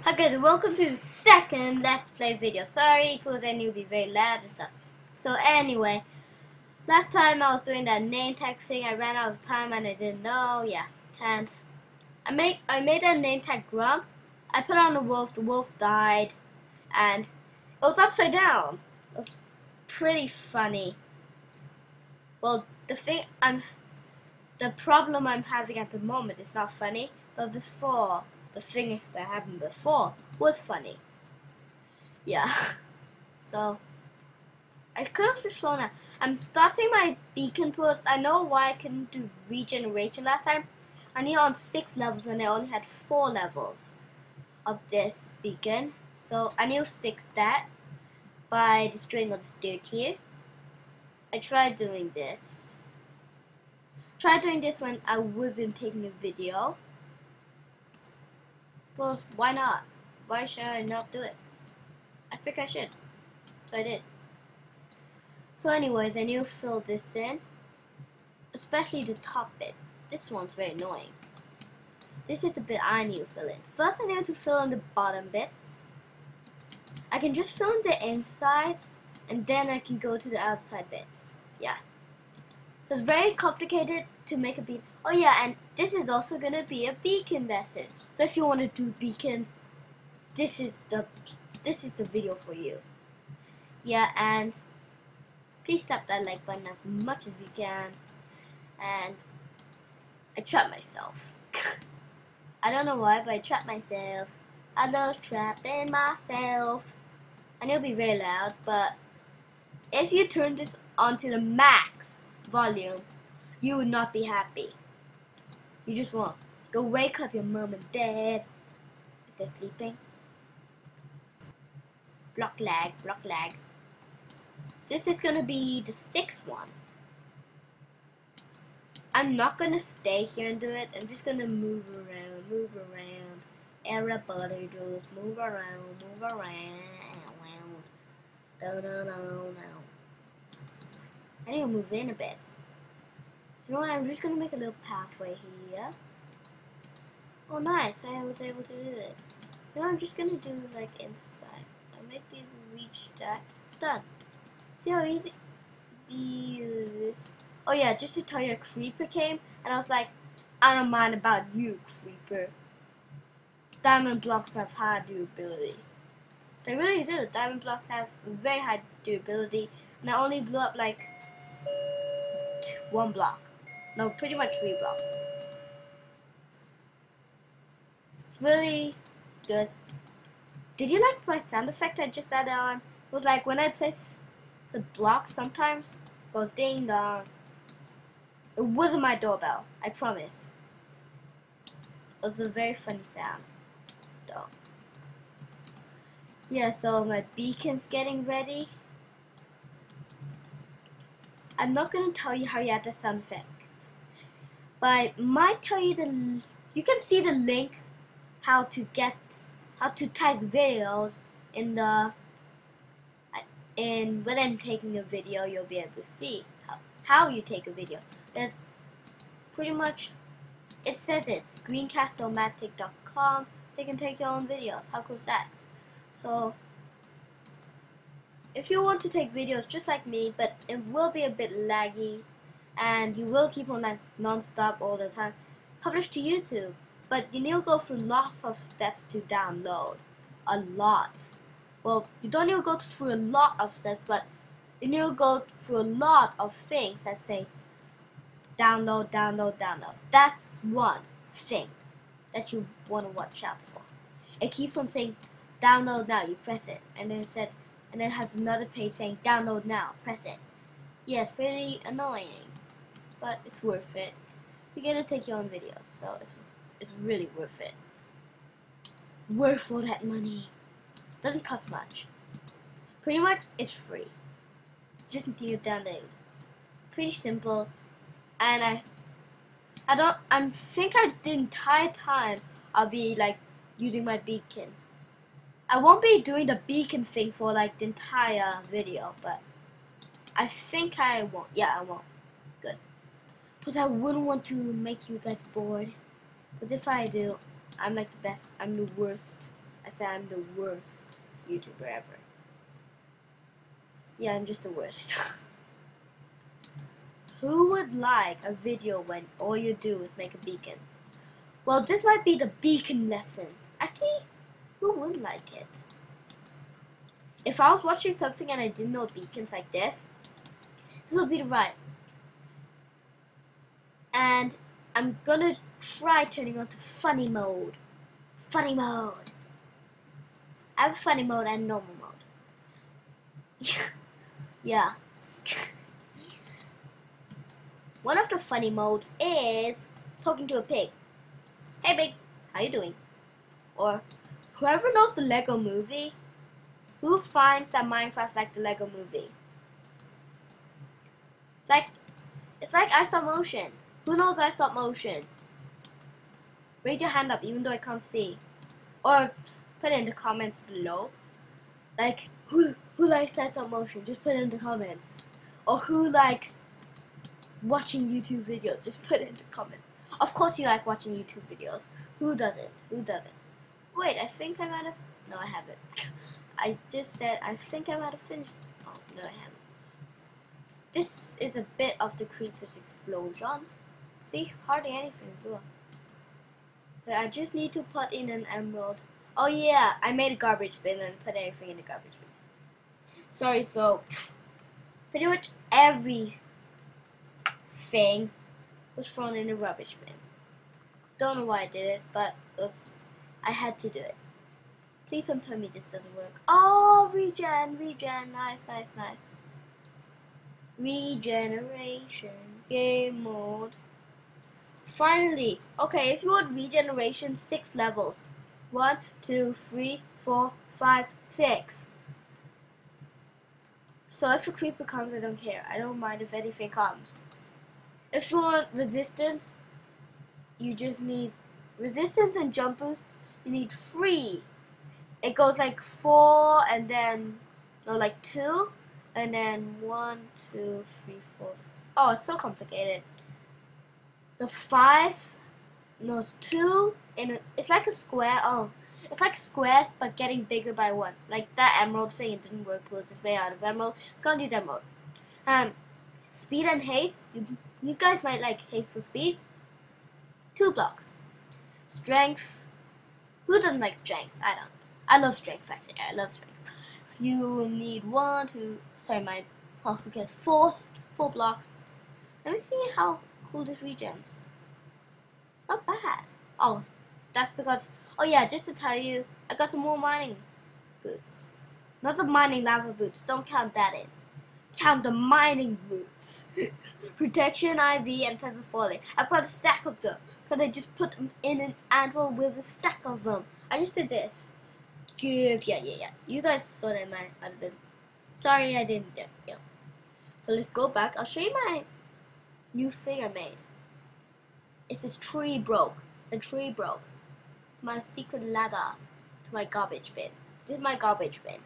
Hi guys, welcome to the second Let's Play video. Sorry, because I knew it'd be very loud and stuff. So anyway, last time I was doing that name tag thing, I ran out of time and I didn't know, yeah. And I made a name tag Grump. I put on the wolf died, and it was upside down. It was pretty funny. Well, the problem I'm having at the moment is not funny, but before, the thing that happened before was funny. Yeah. So I could have just flown out. I'm starting my beacon post. I know why I couldn't do regeneration last time. I need on 6 levels and I only had 4 levels of this beacon. So I need to fix that by destroying all this dirt here. I tried doing this. When I wasn't taking a video. Well, why not? Why should I not do it? I think I should. So I did. So anyways, I need to fill this in. Especially the top bit. This one's very annoying. This is the bit I need to fill in. First I need to fill in the bottom bits. I can just fill in the insides and then I can go to the outside bits. Yeah. So it's very complicated to make a beacon. Oh yeah, and this is also gonna be a beacon lesson. So if you want to do beacons, this is the video for you. Yeah, and please tap that like button as much as you can. And I trapped myself. I don't know why, but I trapped myself. I love trapping myself. I know it'll be very loud, but if you turn this onto the max volume, you would not be happy. You just won't. Go wake up your mom and dad if they're sleeping. Block lag, block lag. This is gonna be the 6th one. I'm not gonna stay here and do it. I'm just gonna move around, Everybody just move around, No. I need to move in a bit. You know what, I'm just gonna make a little pathway here. Oh nice, I was able to do it. You know, I'm just gonna do like inside. I maybe reach that. Done. See how easy this? Oh yeah, just to tell you, a creeper came and I was like, I don't mind about you, creeper. Diamond blocks have high durability. They really do. Diamond blocks have very high durability, and I only blew up like 1 block. No, pretty much 3 blocks. It's really good. Did you like my sound effect I just added on? It was like when I place the block sometimes it goes ding dong. It wasn't my doorbell, I promise. It was a very funny sound, though. Yeah, so my beacon's getting ready. I'm not gonna tell you how you add the sound effect, but I might tell you you can see the link how to tag videos in when I'm taking a video. You'll be able to see how you take a video. There's pretty much, it says it's screencast-o-matic.com, so you can take your own videos. How cool is that? So if you want to take videos just like me, but it will be a bit laggy and you will keep on like non-stop all the time, publish to YouTube. But you need to go through lots of steps to download. A lot. Well, you don't need to go through a lot of steps, but you need to go through a lot of things that say download. That's one thing that you want to watch out for. It keeps on saying download now. You press it, and then it has another page saying download now. Press it. Yeah, it's pretty annoying, but it's worth it. You're gonna take your own videos, so it's really worth it. Worth all that money. Doesn't cost much. Pretty much, it's free. Just need to download. Pretty simple, and I think the entire time I'll be like using my beacon. I won't be doing the beacon thing for like the entire video, but I think I won't. Yeah, I won't. Good. Because I wouldn't want to make you guys bored. Because if I do, I'm like the best. I'm the worst. I said I'm the worst YouTuber ever. Yeah, I'm just the worst. Who would like a video when all you do is make a beacon? Well, this might be the beacon lesson. Actually, who would like it? If I was watching something and I didn't know beacons like this would be the right. And I'm gonna try turning on to funny mode. Funny mode. I have funny mode and normal mode. Yeah. One of the funny modes is talking to a pig. Hey pig, how you doing? Or whoever knows the Lego movie, who finds that Minecraft's like the Lego movie? Like, it's like iStop-motion. Who knows iStop-motion? Raise your hand up even though I can't see. Or put it in the comments below. Like, who likes iStop-motion? Just put it in the comments. Or who likes watching YouTube videos? Just put it in the comments. Of course you like watching YouTube videos. Who doesn't? Who doesn't? Wait, I think I might have... No, I haven't. I just said I think I might have finished. Oh, no, I haven't. This is a bit of the creeper's explosion. See? Hardly anything blew up. But I just need to put in an emerald. Oh yeah, I made a garbage bin and put everything in the garbage bin. Sorry, so pretty much everything was thrown in the rubbish bin. Don't know why I did it, but I had to do it. Please don't tell me this doesn't work. Oh, regen, nice. Regeneration, game mode. Finally, okay, if you want regeneration, 6 levels. 1, 2, 3, 4, 5, 6. So if a creeper comes, I don't care. I don't mind if anything comes. If you want resistance, you just need resistance and jump boost. You need 3. It goes like 4 and then, no, like 2. And then 1, 2, 3, 4. Oh, it's so complicated. The 5, no, it's 2. It's like a square. Oh, it's like squares, but getting bigger by 1. Like that emerald thing, it didn't work because it's made out of emerald. Can't use emerald. Speed and haste. You guys might like haste or speed. 2 blocks. Strength. Who doesn't like strength? I don't. I love strength. Actually, I love strength. You need 1, 2. Sorry, my health gets 4 blocks. Let me see how cool this regens. Not bad. Oh, that's because. Oh yeah, just to tell you, I got some more mining boots. Not the mining lava boots. Don't count that in. Count the mining boots. Protection, IV, and feather falling. I put a stack of them because I just put them in an anvil with a stack of them. I just did this. Yeah. You guys saw that in my other video. Sorry, I didn't. Yeah. So let's go back. I'll show you my new thing I made. It's this tree broke. The tree broke. My secret ladder to my garbage bin. This is my garbage bin.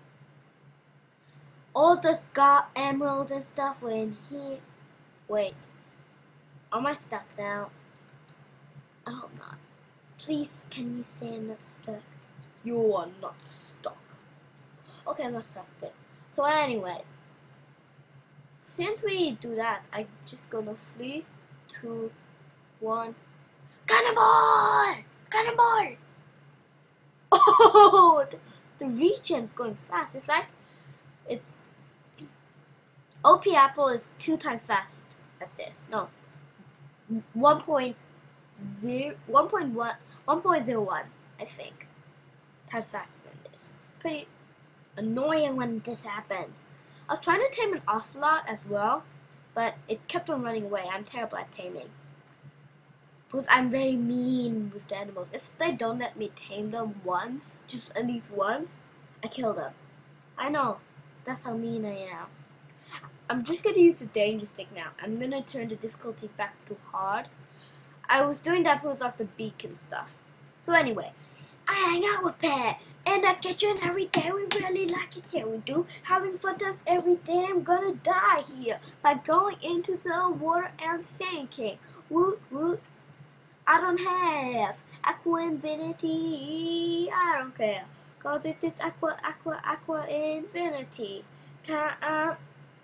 All the emeralds and stuff were in here. Wait. Am I stuck now? I hope not. Please, can you say I'm not stuck? You are not stuck. Okay, I'm not stuck. Good. So anyway, since we do that, I'm just gonna 3, 2, 1. Cannonball! Cannonball! Oh, the regen's going fast. It's like OP Apple is 2 times fast as this. No, 1.01, I think. Times faster than this. Pretty annoying when this happens. I was trying to tame an ocelot as well, but it kept on running away. I'm terrible at taming. Because I'm very mean with the animals. If they don't let me tame them once, just at least once, I kill them. I know. That's how mean I am. I'm just going to use the danger stick now. I'm going to turn the difficulty back to hard. I was doing that because of the beacon stuff. So anyway, I hang out with Pat in the kitchen every day. We really like it. Yeah, we do. Having fun times every day. I'm gonna die here by going into the water and sinking. Woot woot. I don't have aqua infinity. I don't care, cause it's just aqua infinity. Time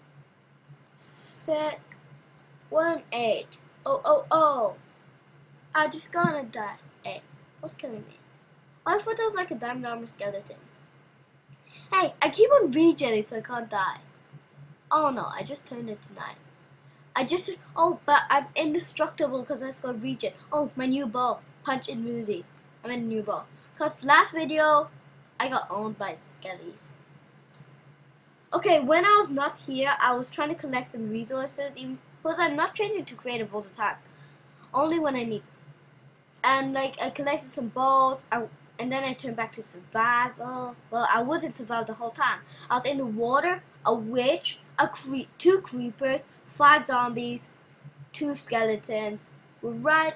set 1-8. Oh. I just gonna die. Hey, what's killing me? Oh, I thought that was like a diamond armor skeleton. Hey, I keep on regenerating so I can't die. Oh no, I just turned it to 9. But I'm indestructible because I've got regen. Oh, my new bow. Punch immunity. I'm in a new bow. Because last video, I got owned by skellies. Okay, when I was not here, I was trying to collect some resources. Because I'm not changing to creative all the time. Only when I need. And like, I collected some bows. And then I turned back to survival. Well, I wasn't survival the whole time. I was in the water, a witch, 2 creepers, 5 zombies, 2 skeletons. We're right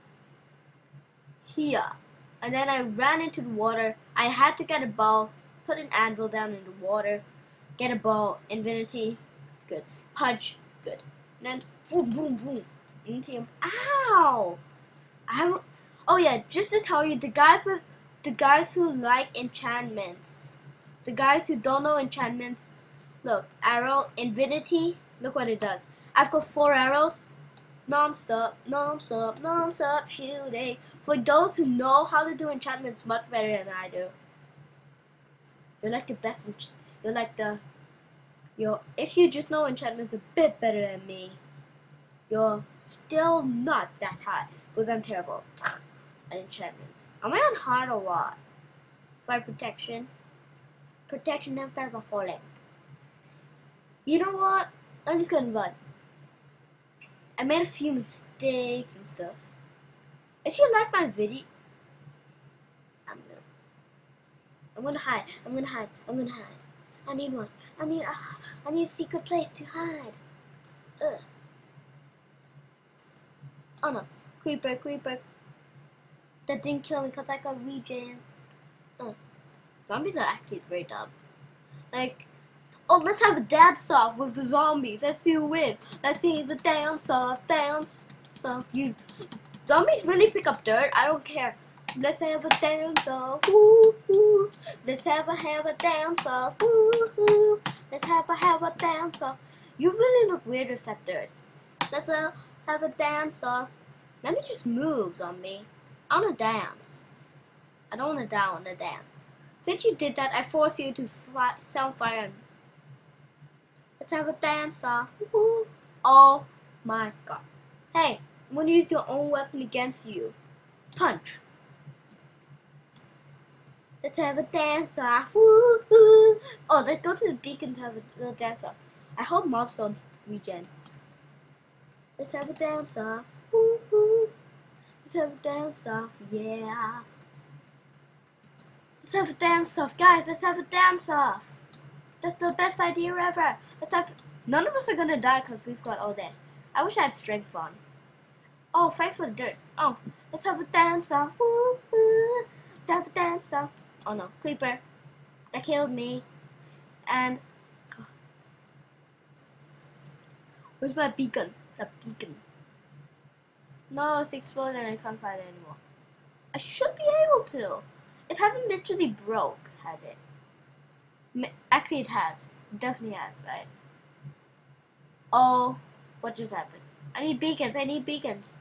here. And then I ran into the water. I had to get a bow, put an anvil down in the water, get a bow, infinity, good. Punch, good. And then boom, boom, boom. Into him. Ow! Oh yeah, just to tell you, the guys who like enchantments, the guys who don't know enchantments, look, arrow, infinity, look what it does. I've got 4 arrows, non-stop shooting. For those who know how to do enchantments much better than I do, you're like the best, if you just know enchantments a bit better than me, you're still not that high, because I'm terrible at enchantments. Am I on hard or what? Fire protection and feather falling. You know what? I'm just gonna run. I made a few mistakes and stuff. If you like my video, I'm gonna hide. I need one. I need a secret place to hide. Ugh. Oh no, creeper. That didn't kill me because I got regen. Zombies are actually very dumb. Like, oh, let's have a dance off with the zombie. Let's see who wins. Let's see the dance off. You zombies really pick up dirt. I don't care. Let's have a dance off. Woo. Let's have a dance off. Woo. Let's have a dance off. You really look weird with that dirt. Let's have a dance off. Let me just move, zombie. I wanna dance. I don't wanna die, I wanna dance. Since you did that, I force you to sound fire. Let's have a dance off. Woo-hoo. Oh my god. Hey, I'm gonna use your own weapon against you. Punch. Let's have a dance off. Woo-hoo. Oh, let's go to the beacon to have a little dance off. I hope mobs don't regen. Let's have a dance off. Woo-hoo. Let's have a dance off, yeah. Let's have a dance off, guys. Let's have a dance off. That's the best idea ever. None of us are gonna die because we've got all that. I wish I had strength on. Oh, thanks for the dirt. Oh, let's have a dance off. Woo-hoo. Let's have a dance off. Oh no, creeper. That killed me. And where's my beacon? The beacon. No, it's exploded and I can't find it anymore. I should be able to. It hasn't literally broke, has it? Actually, it has. It definitely has, right? Oh, what just happened? I need beacons.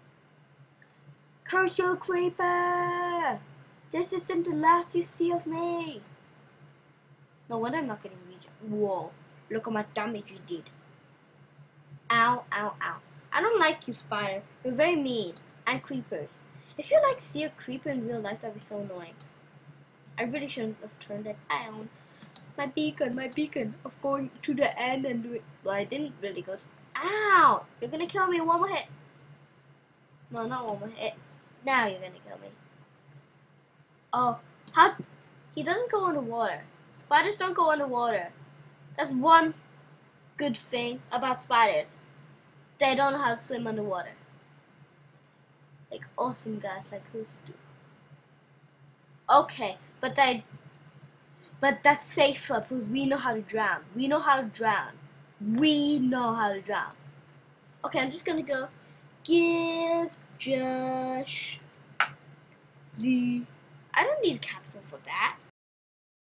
Curse you, creeper! This isn't the last you see of me. No wonder I'm not getting regen. Whoa, look at my damage you did. Ow. I don't like you, spider. You're very mean. And creepers. If you like see a creeper in real life, that'd be so annoying. I really shouldn't have turned it down. My beacon of going to the end and do it. Well, I didn't really go to. Ow! You're gonna kill me. One more hit. No, not one more hit. Now you're gonna kill me. Oh, how? He doesn't go underwater. Spiders don't go underwater. That's one good thing about spiders. They don't know how to swim underwater. Like awesome guys like who's do. Okay, but that's safer because we know how to drown. We know how to drown. Okay, I'm just gonna go give Josh Z. I don't need a capital for that.